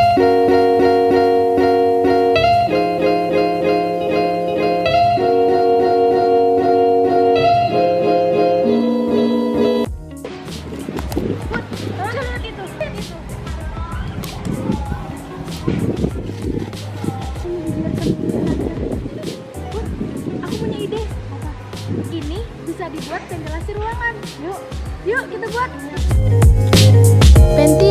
Aku punya ide. Ini bisa dibuat ventilasi ruangan. Yuk kita buat.